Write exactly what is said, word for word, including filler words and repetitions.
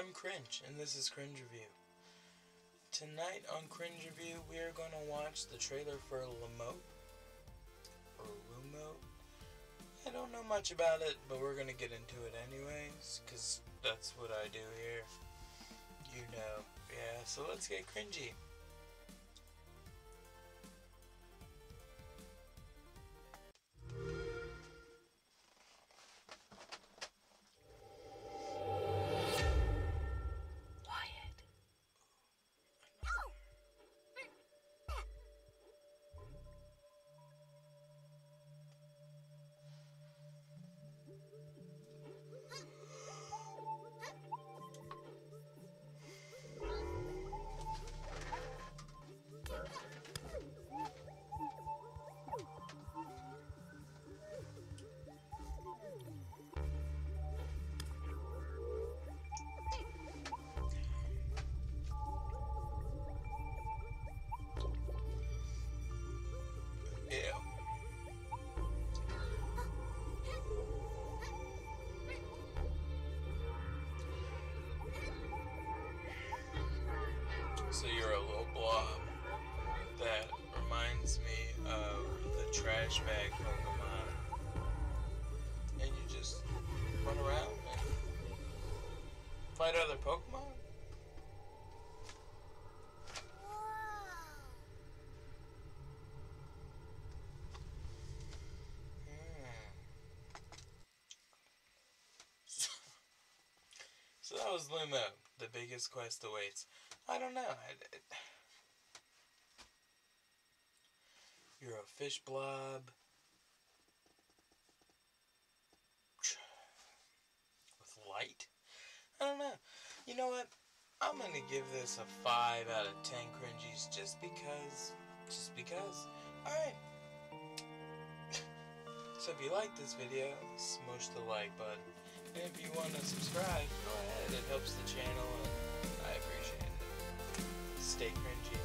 I'm Cringe, and this is Cringe Review. Tonight on Cringe Review, we are going to watch the trailer for Lamote, or Lumo. I don't know much about it, but we're going to get into it anyways, because that's what I do here. You know. Yeah, so let's get cringy. Yeah. So you're a little blob that reminds me of the trash bag Pokemon, and you just run around and fight other Pokemon? So that was Lumo. The biggest quest awaits. I don't know. I, I, you're a fish blob with light? I don't know. You know what? I'm gonna give this a five out of ten cringies just because. Just because. Alright. So if you like this video, smush the like button. And if you want to subscribe, go ahead. It helps the channel and I appreciate it. Stay cringy.